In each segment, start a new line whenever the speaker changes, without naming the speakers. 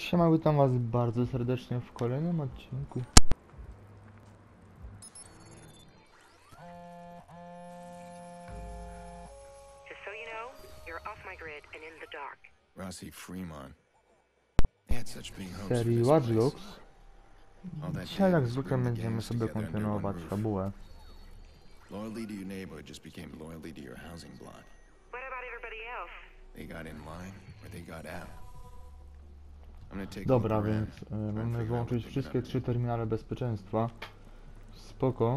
Siema, witam was bardzo serdecznie w kolejnym odcinku.
Rossi Fremont. They had such big hopes for
Serii
this
Watch
place.
Dogs.
All that
Dzisiaj jak
did was
zwykle
bring the
będziemy
gangs
sobie
together under one
kontynuować
roof.
fabułę.
Loyalty to your neighborhood just became loyalty to your housing block.
What about everybody else?
They got in line or they got out. I'm gonna take a
Dobra,
look
więc
around, try and
mamy
figure out
wyłączyć
what they've been
wszystkie
up to.
3 terminale bezpieczeństwa. Spoko.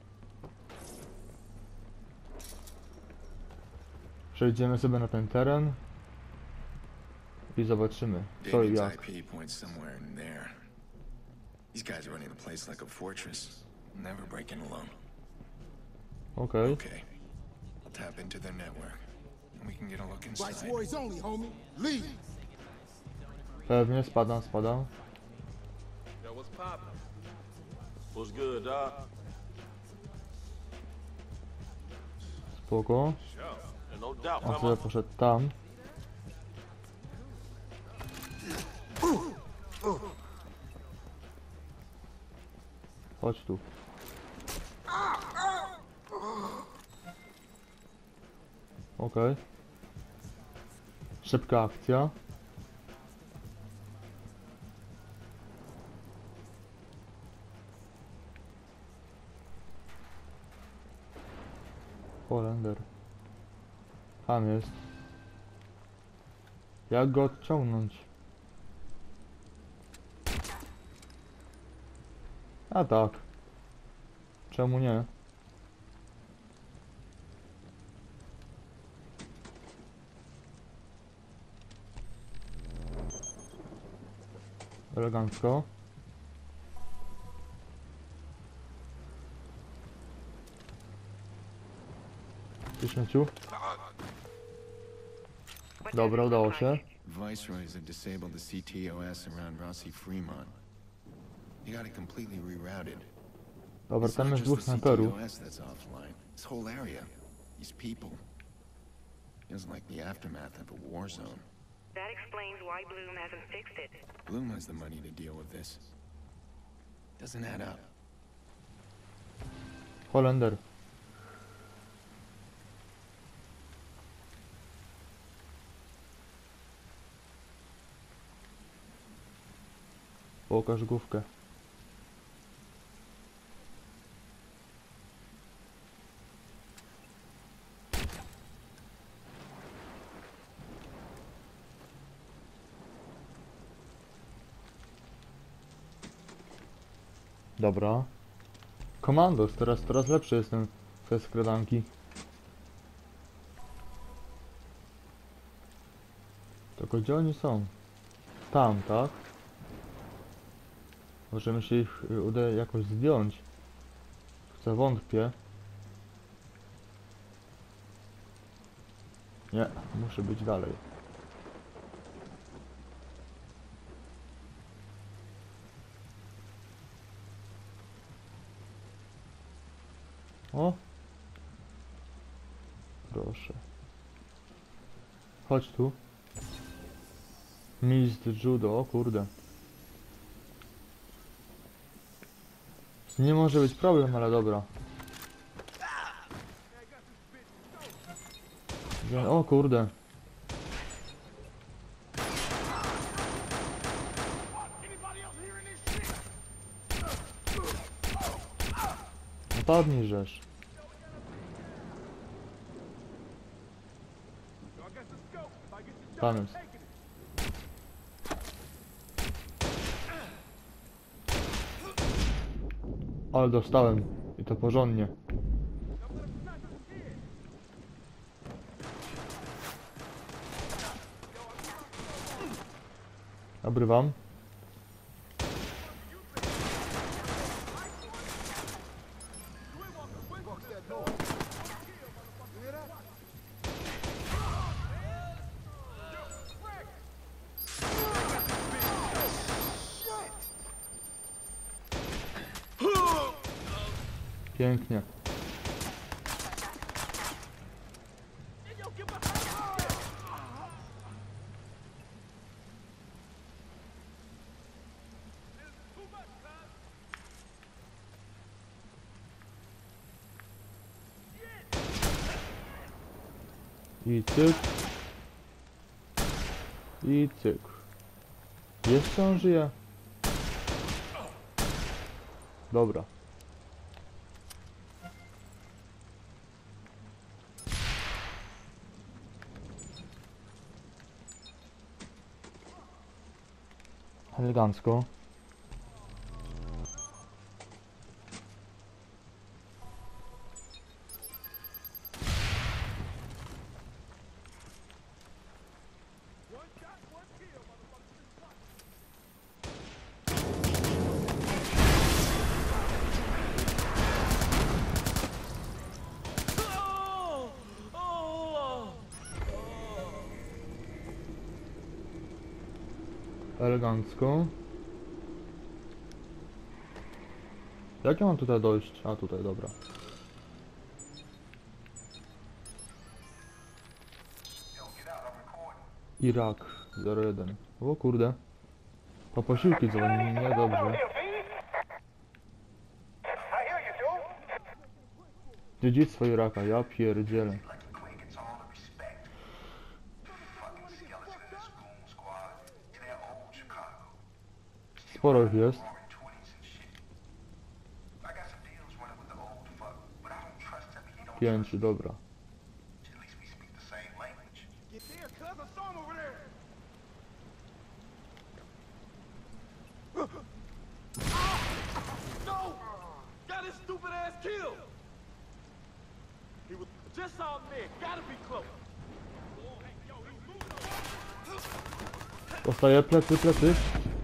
Przejdziemy sobie na ten teren i zobaczymy co i
David's
jak.
IP points somewhere in there. These guys are running the place like a fortress, never breaking alone.
Okej.
Okay, I'll tap into their network, and we can get a look inside.
Viceroy's only, homie. Leave.
Pewnie, spadam.
Yo, what's poppin'? What's good, dog?
Spoko.
Sure. And no doubt,
On
come
sobie
on.
poszedł tam. Chodź tu. Okej. Szybka akcja. Holender. Tam jest. Jak go odciągnąć? A tak. Czemu nie? Elegancko. Ty śmieciu. Dobra, udało się.
Viceroys have disabled the CTOS around Rossi Fremont. They got it completely rerouted.
Dobra,
It's
tam
not
jest
just
dwóch
the
snajperów.
CTOS that's offline. This whole area, these people. Feels like the aftermath of a war zone.
That explains why Bloom hasn't fixed it.
Bloom has the money to deal with this. Doesn't add up.
Holender. Pokaż główkę. Dobra. Komandos, teraz lepszy jestem ze skradanki. Tylko gdzie oni są? Tam, tak? Możemy się ich uda jakoś zdjąć. Chcę, wątpię. Nie, muszę być dalej. O! Proszę. Chodź tu. Mistrz judo, o kurde. Nie może być problem, ale dobra. O kurde. Napadnij żeż. Tam jest. Ale dostałem. I to porządnie. Obrywam. Pięknie. I cyk. I cyk. Jeszcze on żyje? Dobra. Elegancko. Elegancko. Jak ja mam tutaj dojść? A tutaj, dobra. Irak 01. O kurde. Po posiłki dzwoni, niedobrze. Dziedzictwo Iraka, ja pierdzielę. Sporo ich jest. 5, dobra.
No! Got his stupid ass killed! He was just out there. Gotta be close.
Dostaję plecy, plecy.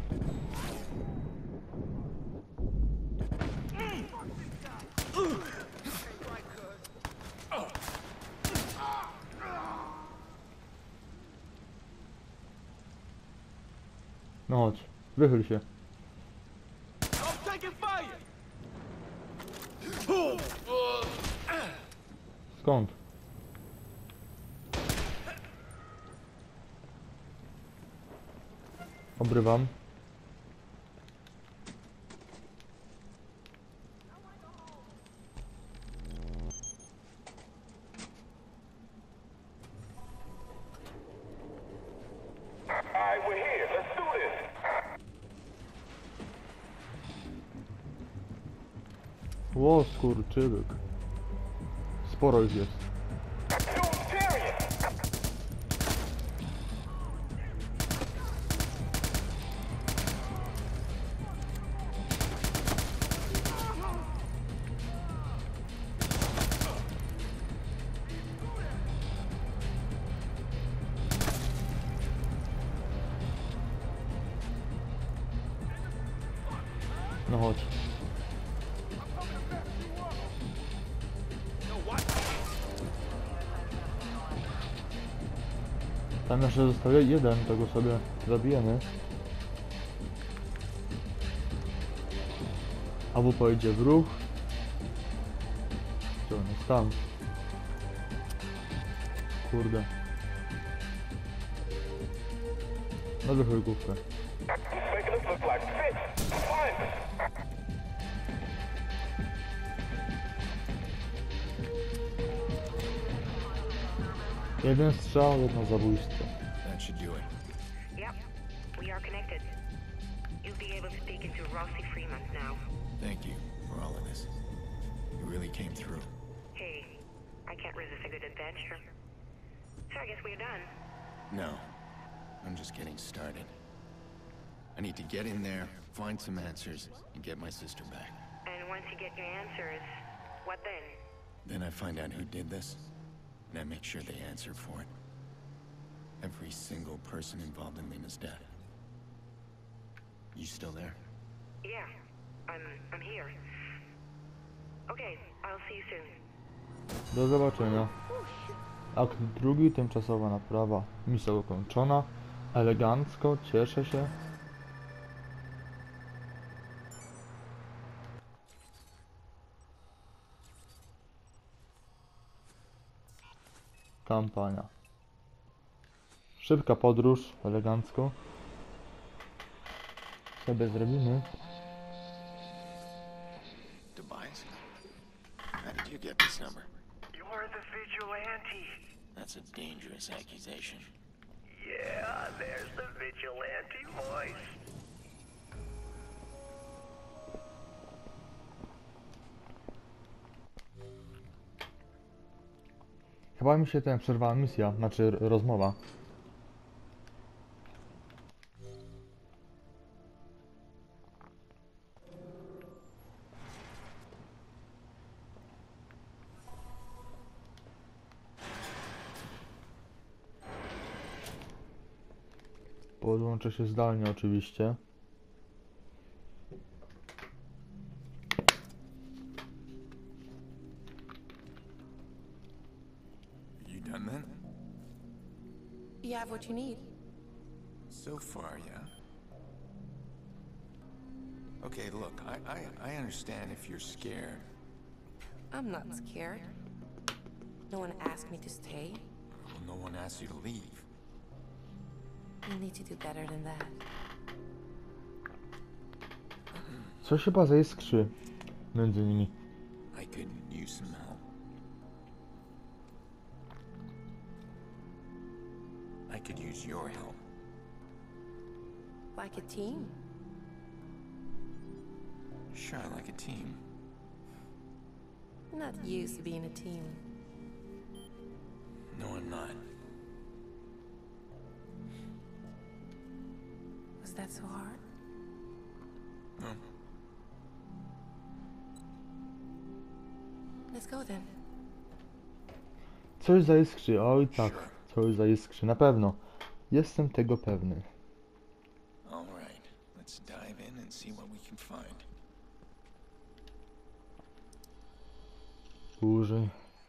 No chodź, wychyl się.
I'm taking fire!
Skąd? Obrywam.
Alright, we're here. Let's do this.
Ło, skurczybyk. Sporo ich jest. No chodź. Tam jeszcze zostaje jeden, tego sobie zabijemy. Albo pojedzie w ruch. To on jest tam. Kurde. No wychyl główkę. Jeden strzał, jedno zabójstwo.
That should do it.
Yep, we are connected. You'll be able to speak into Rossi Fremont now.
Thank you for all of this. You really came through.
Hey, I can't resist a good adventure. So I guess we're done.
No, I'm just getting started. I need to get in there, find some answers, and get my sister back.
And once you get your answers, what then?
Then I find out who did this, and I make sure they answer for it. Every single person involved in Lena's death. You still there?
Yeah, I'm here. Okay, I'll see you soon.
Do zobaczenia. Akt drugi, tymczasowa naprawa. Misja ukończona. Elegancko, cieszę się. Kampania. Szybka podróż, elegancko. Sobie zrobimy.
Tobias, how did you get this number?
You're the vigilante.
That's That's a dangerous accusation.
Yeah, there's the vigilante voice.
Chyba mi się przerwała misja, znaczy rozmowa. Podłączę się zdalnie oczywiście.
You done then?
You have what you need.
So far, yeah. Okay, look, I understand if you're scared.
I'm not scared. No one asked me to stay.
Well, no one asked you to leave.
You need to do better than that.
Coś chyba zaiskrzy między nimi.
I could use some help. I could use your help.
Like a team.
Sure, like a team.
Not used to being a team.
No, I'm not.
Was that so hard?
No.
Let's go then.
Coś zaiskrzy, oj tak. Coś zaiskrzy, na pewno. Jestem tego pewny.
All right, let's dive in and see what we can find.
Użyj.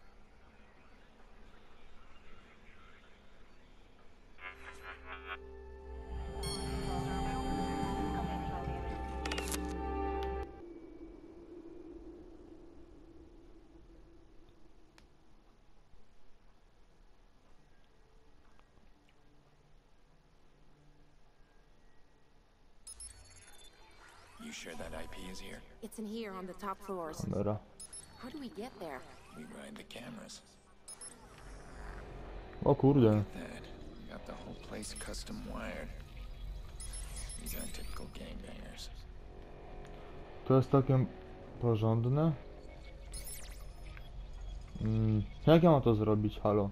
You sure that IP is here?
It's in here on the top floors.
Kamera.
How do we get there?
We ride the cameras.
O kurde.
That. We got the whole place custom wired. These aren't typical gangbangers.
To jest takie porządne. Jak ja mam to zrobić, halo?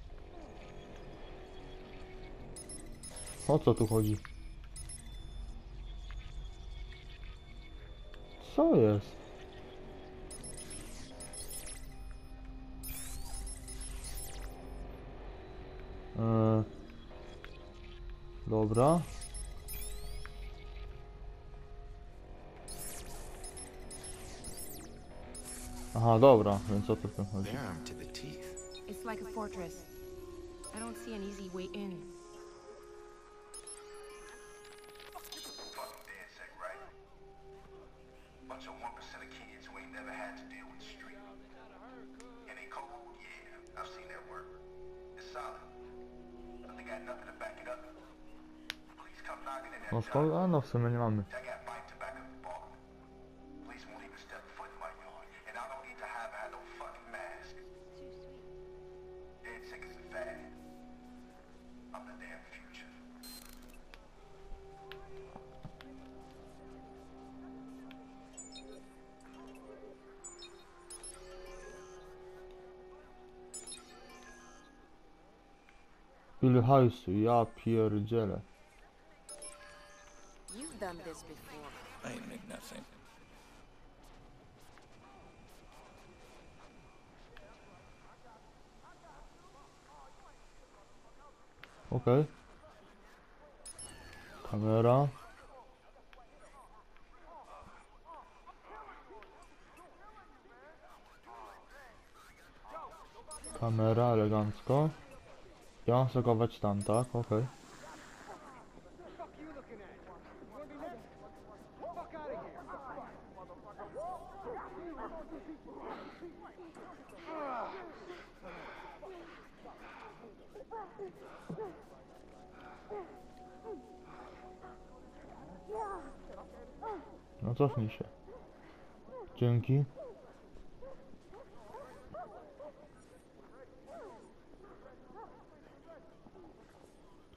O co tu chodzi? Co jest? Dobra. Aha, dobra, więc o to w tym chodzi.
They're armed to the teeth.
It's like a fortress. I don't see an easy way in.
Fucking dead set, right? Bunch of 1% of kids who ain't never had to deal with the street. And they cold? Yeah, I've seen that work. It's solid. But they got nothing to back it up. Please come knocking in
No
that
skąd?
door.
A no, w sumie nie mamy.
I got bite to back up the bar. Police won't even step foot in my yard. And I don't need to have no fucking mask. Dead sick is a fad. I'm the damn future.
Ile hajsu, ja pierdzielę.
You've done this before.
I admit nothing.
Okej. Kamera. Kamera, elegancko. Ja mam zagować tam, tak? Okej. No cofnij się. Dzięki.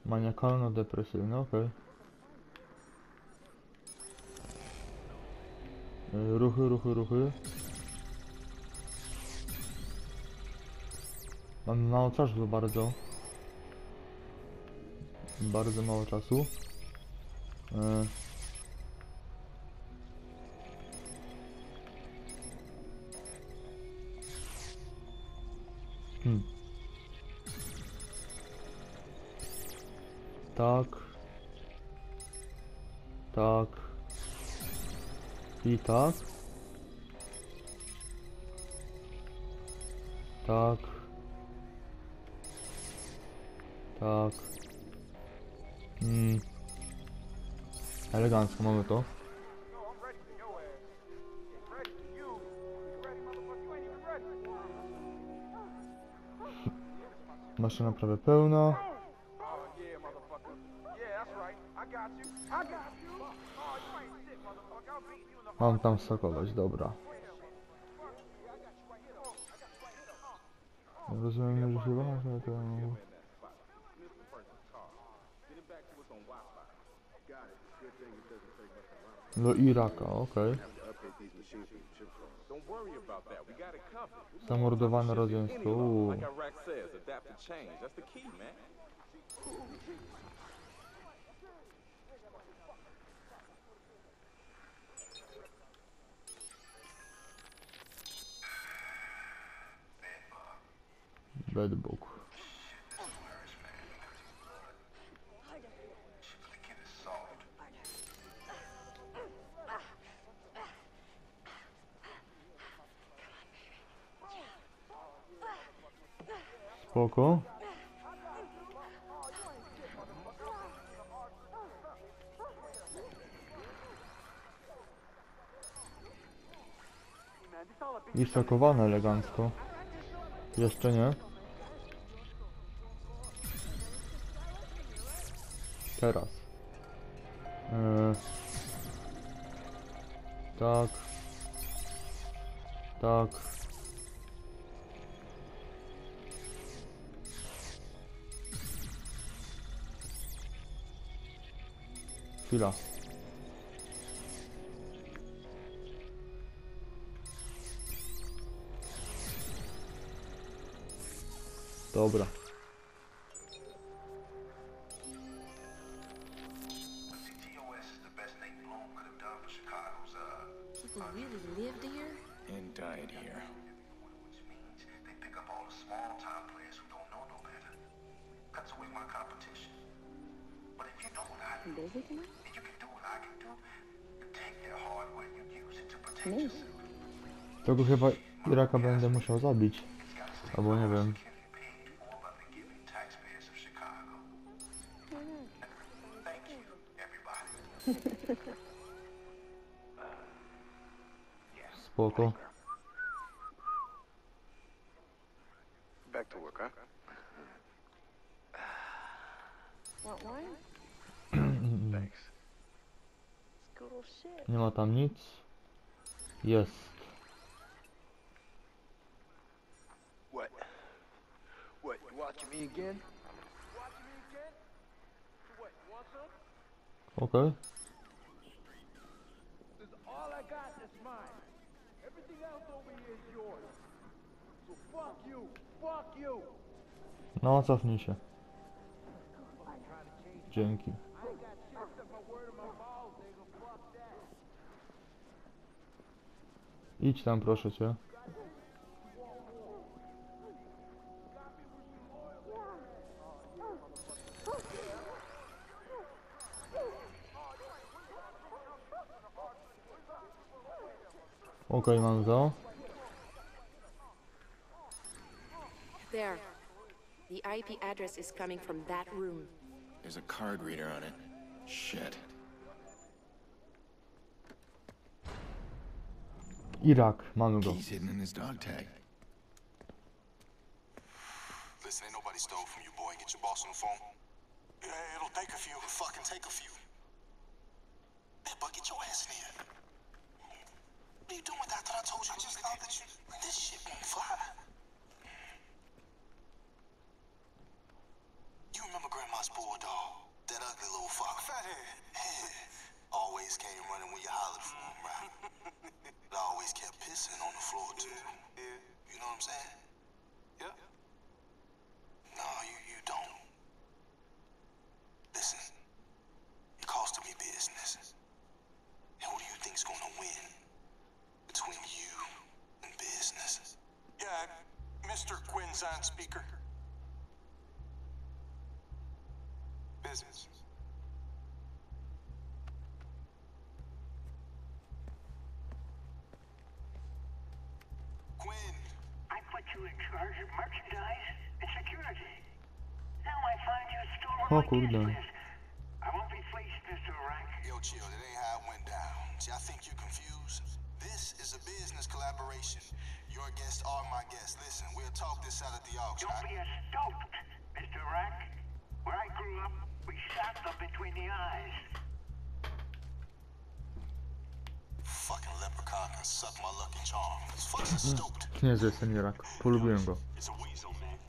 Maniakalno-depresyjny, okej. Ruchy. Mamy mało czasu bardzo. Bardzo mało czasu. Tak. Tak. I tak. Tak. Tak. Elegancko mamy to. Maszyna prawie pełna. Mam tam skakować, dobra. Rozumiem, że się waży, to... Do Iraka, okej. Zamordowane rodzeństwo, Bedbug. Spoko. I szakowane elegancko. Jeszcze nie. Teraz. Tak. Tak. Chwila. Dobra.
People really lived here?
And died here.
Which means they pick up all the small-time players who don't know no better. Cuts away my competition. But if you know what I do, and you can do what I can do, you take their hardware and you use it to protect yourself.
Tego chyba Iraka będę musiał zabić. Albo nie wiem. Spoko.
Back to work, huh?
Want one?
Thanks.
It's cool shit.
Nie ma tam nic. Jest.
What? What, you watching me again?
Okej.
All I got is mine. Everything else over here is yours. So fuck you. Fuck you.
No, cofnij się. Dzięki.
I ain't got shit except my word and my balls, nigga. Fuck that.
Idź tam, proszę cię. Okej, mam to.
There. The IP address is coming from that room.
There's a card reader on it. Shit.
Irak, mamy go.
He's hidden in his dog tag.
Listen, ain't nobody stole from you, boy. Get your boss on the phone. Yeah, it'll take a few. It'll fucking take a few. Hey, but get your ass in here. What are you doing with that? I told you. I just thought that you... This shit won't fly. You remember Grandma's bulldog? I'm saying? Yeah? No, you don't. Listen, it costed me business. And who do you think's gonna win between you and business? Yeah, Mr. Quinzine speaker. Business. Quinn.
I put you in charge of merchandise and security. Now I find you still on
O
my guest
kurde.
list. I won't be fleeced, Mr. Rank.
Yo, chill. That ain't how it went down. See, I think you're confused. This is a business collaboration. Your guests are my guests. Listen, we'll talk this out at the auction.
Don't be a stope, Mr. Rank. Where I grew up, we shot them between the eyes.
Fucking leprechaun can suck my lucky charm. This fuck's a stoked.
Niezły seniorak. Polubiłem go.
It's a weasel, man.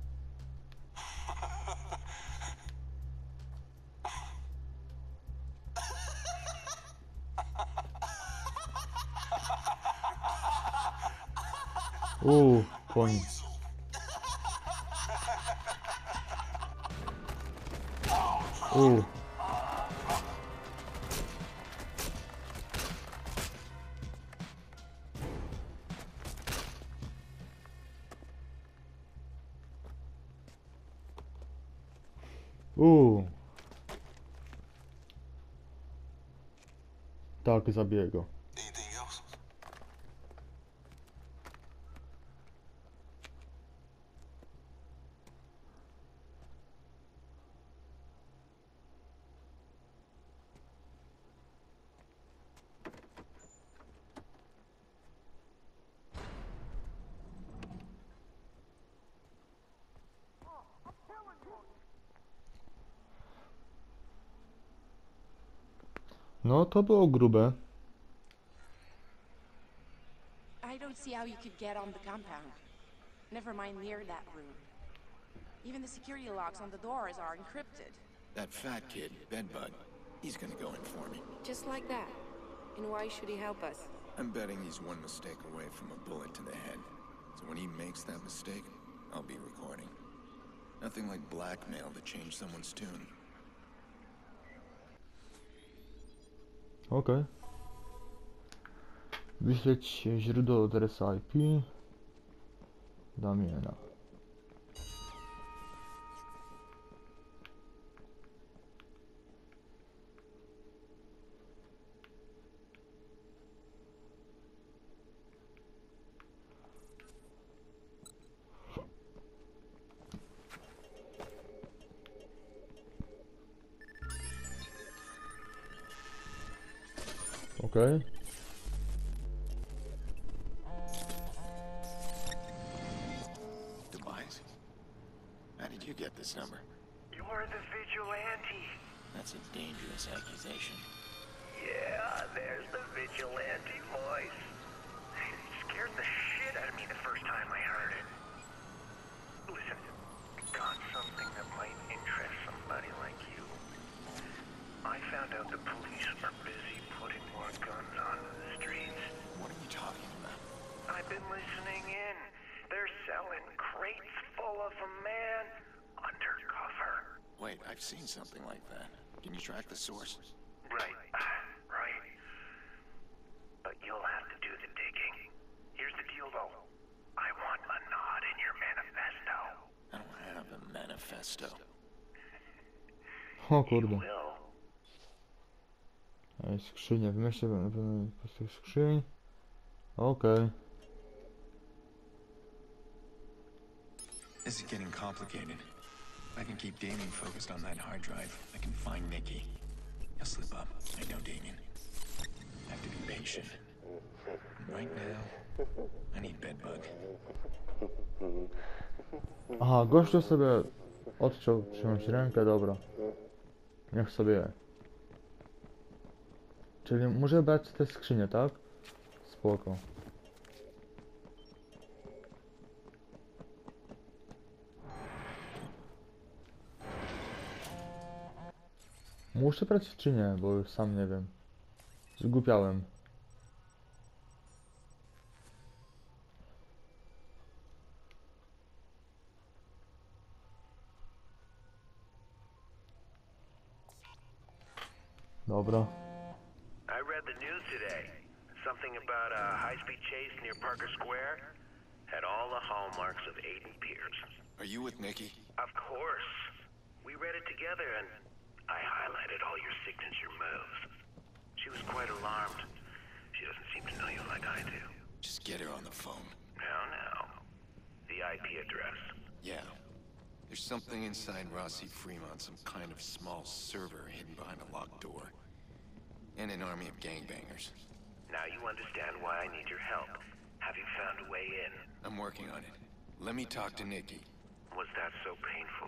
Koń. Tak, zabiję go.
Anything else?
No, to było grube.
I don't see how you could get on the compound. Never mind near that room. Even the security locks on the doors are encrypted.
That fat kid, Bedbug, he's gonna go in for me.
Just like that. And why should he help us?
I'm betting he's one mistake away from a bullet to the head. So when he makes that mistake, I'll be recording. Nothing like blackmail to change someone's tune.
Okej. Wyśleć źródło adresu IP Damiena. Okej.
Demise? How did you get this number?
You're the vigilante.
That's a dangerous accusation.
Yeah, there's the vigilante voice. It scared the shit out of me the first time I heard it. Listen, I got something that might interest somebody like you. I found out the police are busy putting more guns onto the streets.
What are you talking about?
I've been listening in. They're selling crates full of a man undercover.
Wait, I've seen something like that. Can you track the source?
Right, right. But you'll have to do the digging. Here's the deal, though. I want a nod in your manifesto.
I don't have a manifesto.
O kurde.
Will.
Skrzynie. Wymyślę z tych skrzyń. Okej.
This is getting complicated. If I can keep Damien focused on that hard drive, I can find Nikki. He'll slip up. I know Damien. I have to be patient. Right now, I need Bedbug.
Aha, gościu sobie odciął przyjąć rękę, dobra. Niech sobie je. Czyli muszę brać te skrzynie, tak? Spoko. Muszę brać czy nie, bo już sam nie wiem. Zgłupiałem. Dobra.
I read the news today. Something about a high-speed chase near Parker Square. Had all the hallmarks of Aiden Pierce.
Are you with Nikki?
Of course. We read it together and I highlighted all your signature moves. She was quite alarmed. She doesn't seem to know you like I do.
Just get her on the phone.
Now. The IP address.
Yeah. There's something inside Rossi Fremont, some kind of small server hidden behind a locked door. And an army of gangbangers.
Now you understand why I need your help. Have you found a way in?
I'm working on it. Let me talk to Nikki.
Was that so painful?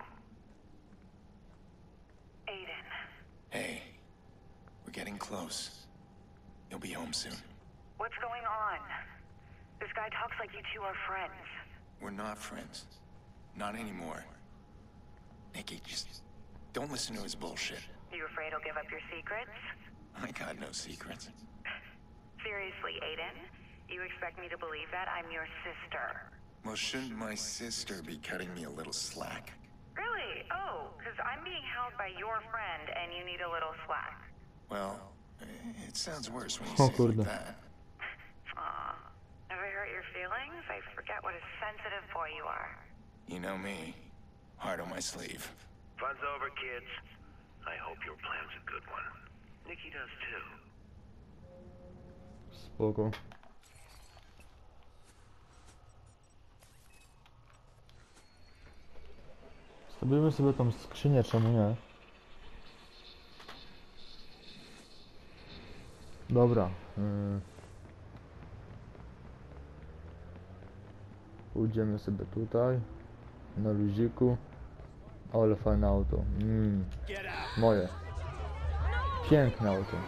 Aiden.
Hey. We're getting close. You'll be home soon.
What's going on? This guy talks like you two are friends.
We're not friends. Not anymore. Nikki, just don't listen to his bullshit.
You afraid he'll give up your secrets?
I got no secrets.
Seriously, Aiden? You expect me to believe that? I'm your sister.
Well, shouldn't my sister be cutting me a little slack?
Really? Oh, because I'm being held by your friend and you need a little slack.
Well, it sounds worse when you
Oh,
say it
kurde.
like that.
Aw. Have I hurt your feelings? I forget what a sensitive boy you are.
You know me. Heart on my sleeve.
Fun's over, kids. I hope your plan's a good one. Nikki does too.
Spoko. Zrobimy sobie tą skrzynię, czemu nie? Dobra. Pójdziemy sobie tutaj. Na luziku. Ale fajne auto. Moje. Piękne auto.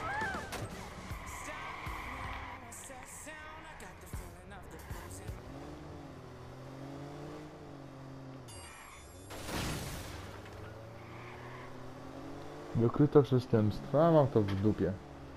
Wykryto przestępstwa, mam to w dupie.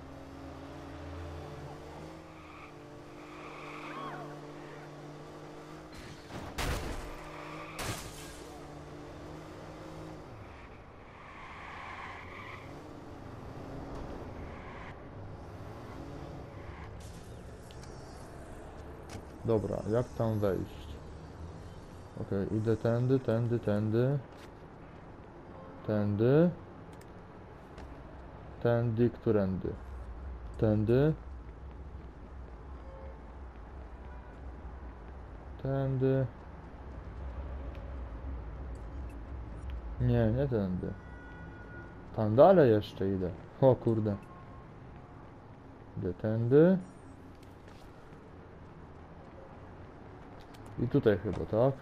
Dobra, jak tam wejść? Okej, idę tędy. Tędy, którędy? Tędy. Nie tędy. Tam dalej jeszcze idę. O kurde. Idę tędy. I tutaj chyba, tak?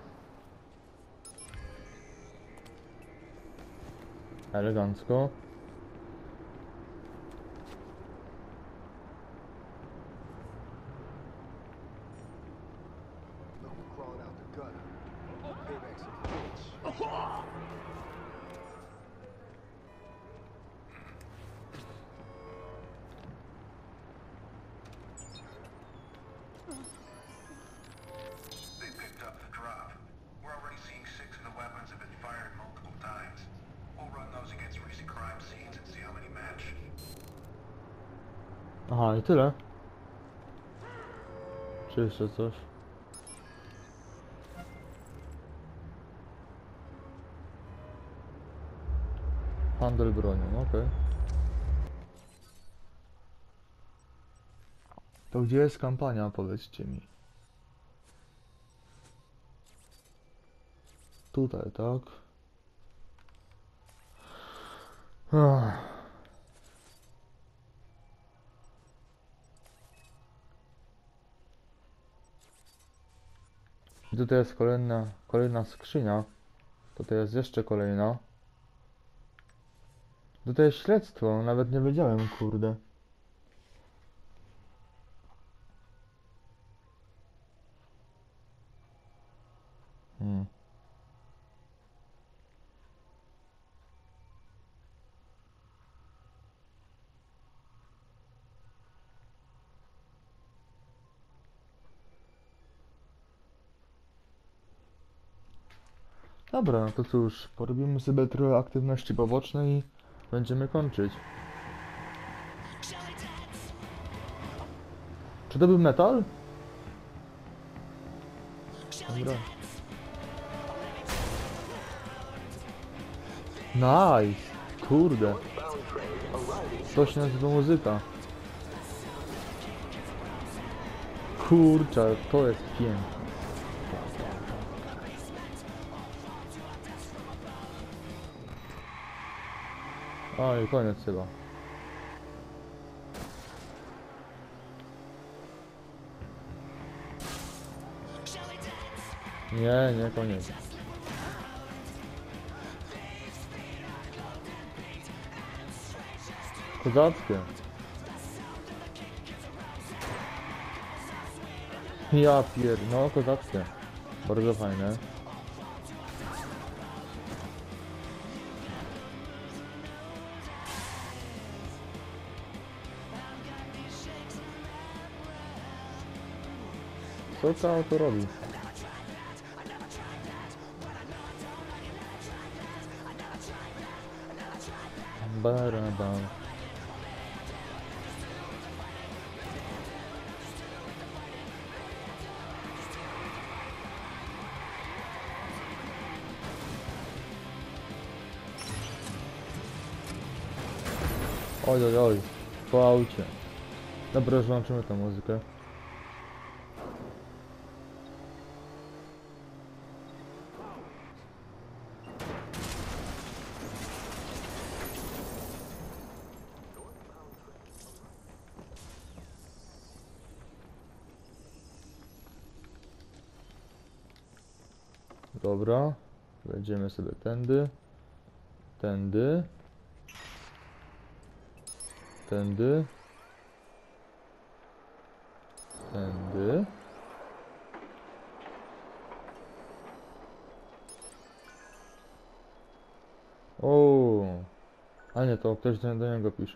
Elegancko.
Crawling out the gutter. Payback's a bitch.
They picked up the drop. We're already seeing 6 of the weapons have been fired multiple times. We'll run those against recent crime scenes and see how many match.
Aha, i tyle. Czy jeszcze coś? Handel bronią, okej. To gdzie jest kampania, powiedzcie mi. Tutaj, tak? I tutaj jest kolejna skrzynia. Tutaj jest jeszcze kolejna. Tutaj jest śledztwo, nawet nie wiedziałem, kurde. Dobra, no to cóż, porobimy sobie trochę aktywności pobocznej i będziemy kończyć. Czy to był metal? Dobra. Nice! Kurde. To się nazywa muzyka. Kurczę, to jest piękne. Oj, koniec chyba. Nie, nie koniec. Kozackie. Ja no kozackie. Bardzo fajne. Co to auto robi? Barabam. Oj, oj, oj, po aucie. Dobra, już włączymy tę muzykę. Dobra, wejdziemy sobie tędy, tędy, tędy, tędy. O, a nie, to ktoś do niego pisze.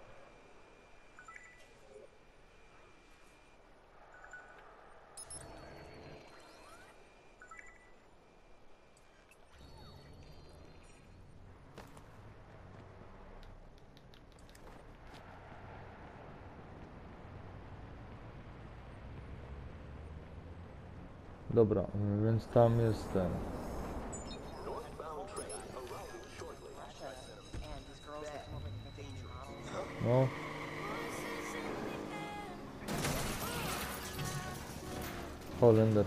Dobra, więc tam jest ten. No. Holender.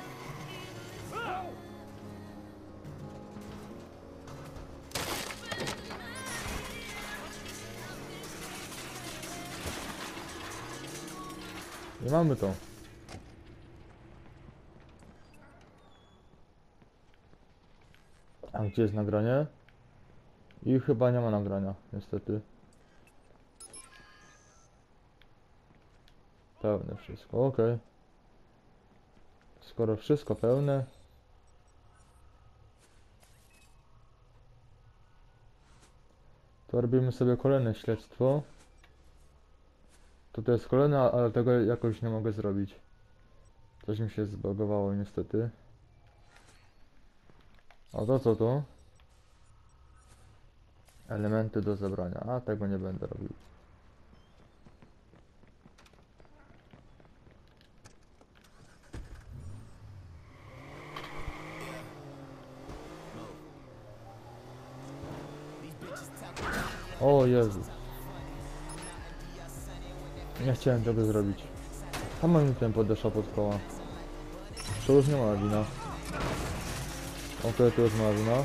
I mamy to. A gdzie jest nagranie? I chyba nie ma nagrania, niestety. Pełne wszystko, ok. Skoro wszystko pełne, to robimy sobie kolejne śledztwo. To jest kolejne, ale tego jakoś nie mogę zrobić. Coś mi się zbagowało niestety. A to co to? Elementy do zebrania. A tego nie będę robił. O Jezus. Nie chciałem tego zrobić. Sama mi ten podeszła pod koła. To już nie ma wina. Okej, to już ma wina.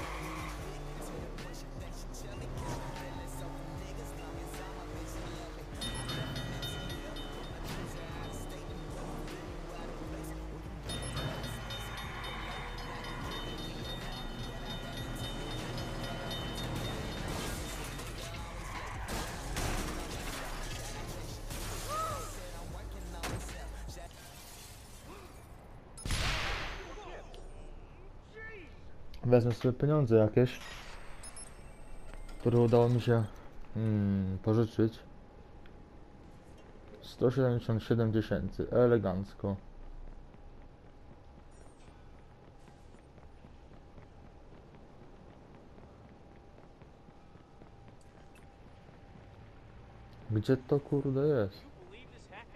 Wezmę sobie pieniądze jakieś, które udało mi się pożyczyć. 177 000, elegancko. Gdzie to kurde jest?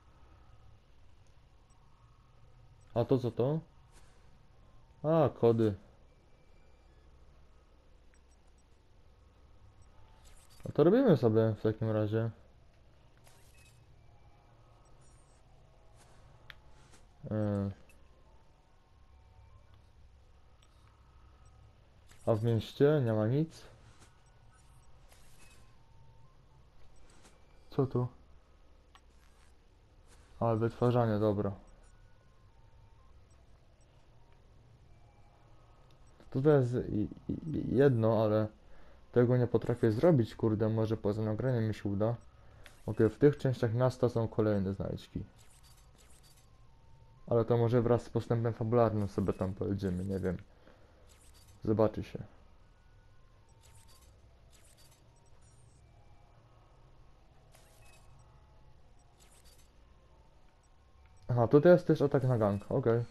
A to co to? A, kody. No to robimy sobie w takim razie. A w mieście nie ma nic? Co tu? A, wytwarzanie, dobra. To jest jedno, ale tego nie potrafię zrobić, kurde, może poza nagraniem mi się uda. Okej, w tych częściach miasta są kolejne znajdźki. Ale to może wraz z postępem fabularnym sobie tam pojedziemy, nie wiem. Zobaczy się. Aha, tutaj jest też atak na gang, okej.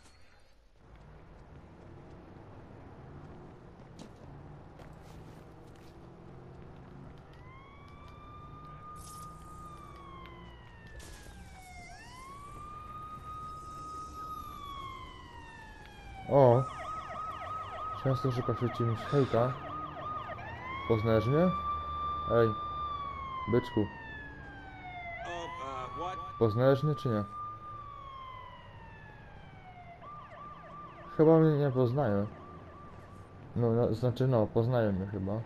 O! Często szuka wśród mi hejka. Poznajesz mnie? Ej, byczku. Poznajesz mnie czy nie? Chyba mnie nie poznaje. No, znaczy no, poznaje mnie chyba.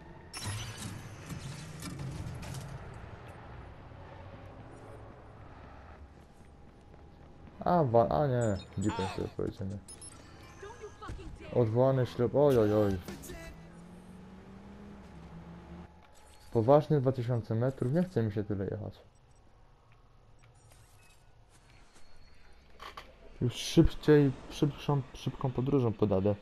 A nie, dzipem sobie powiedziane. Odwołany ślub, oj. Poważnie 2000 metrów, nie chce mi się tyle jechać. Już szybciej, szybką podróżą podadę.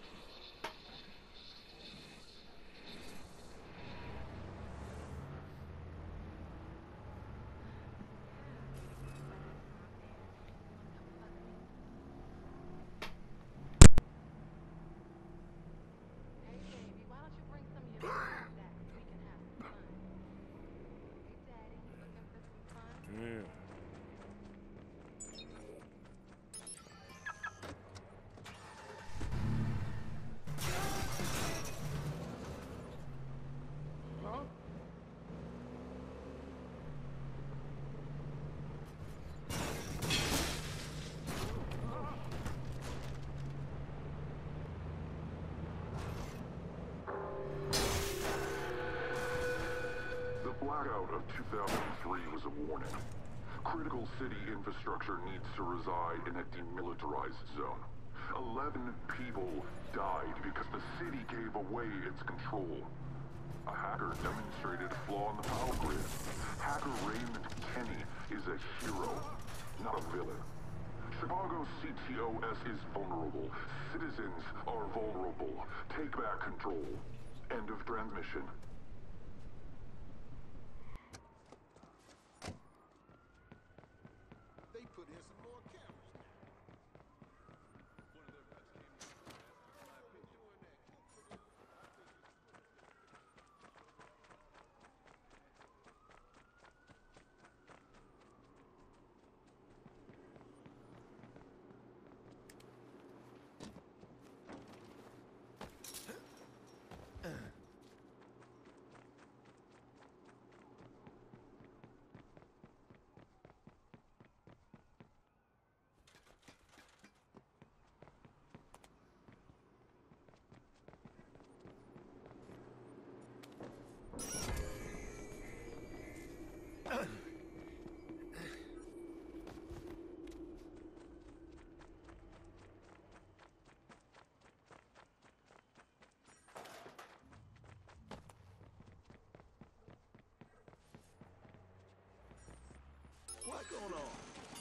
Blackout of 2003 was a warning. Critical city infrastructure needs to reside in a demilitarized zone. 11 people died because the city gave away its control. A hacker demonstrated a flaw in the power grid. Hacker Raymond Kenny is a hero, not a villain. Chicago CTOS is vulnerable. Citizens are vulnerable. Take back control. End of transmission.
What's going on?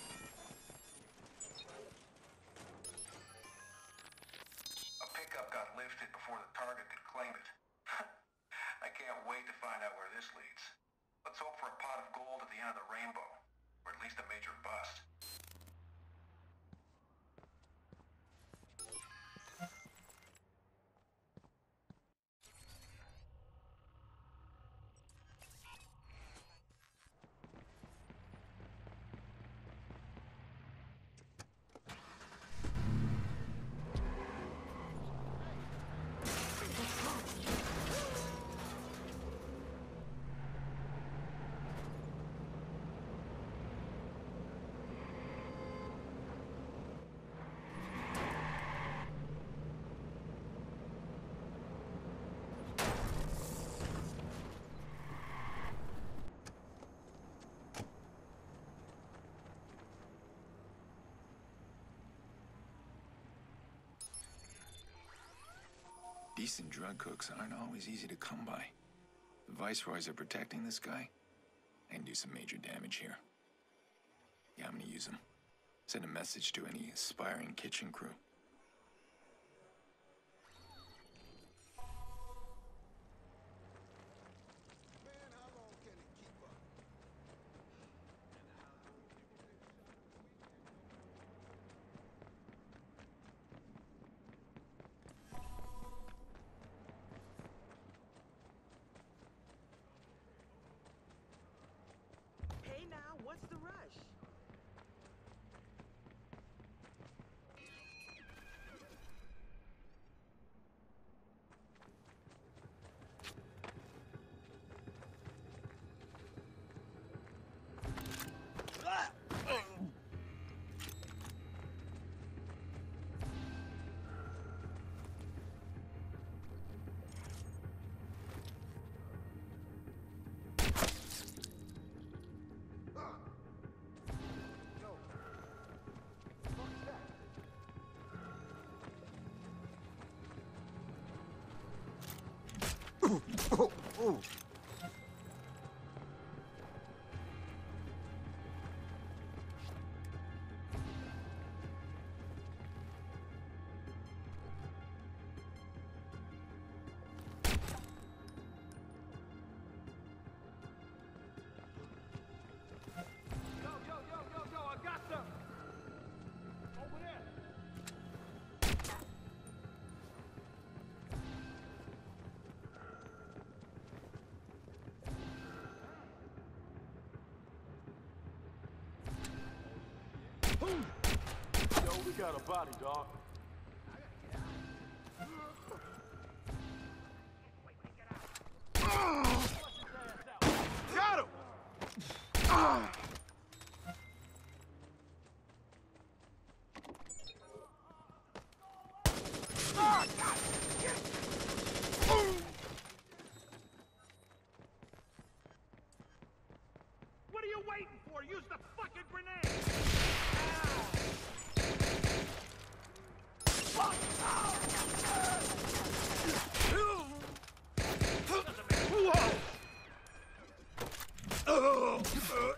A pickup got lifted before the target could claim it. I can't wait to find out where this leads. Let's hope for a pot of gold at the end of the rainbow, or at least a major bust.
Decent drug cooks aren't always easy to come by. The Viceroys are protecting this guy. I can do some major damage here. Yeah, I'm gonna use them. Send a message to any aspiring kitchen crew.
Hey now, what's the rush?
I got some! Over there! Yo, we got a body, dog. Got him!
What are you waiting for? Use the fucking grenade!
Whoa!